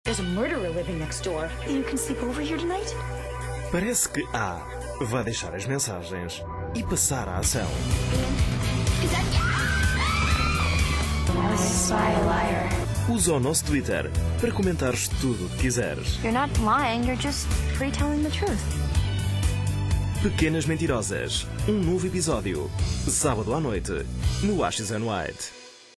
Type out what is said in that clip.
There's a murderer living next door. You can sleep over here tonight? Parece que A vai deixar as mensagens e passar à ação. Usa o nosso Twitter para comentares tudo o que quiseres. You're not lying, you're just retelling the truth. Pequenas Mentirosas, um novo episódio, sábado à noite, no AXN White.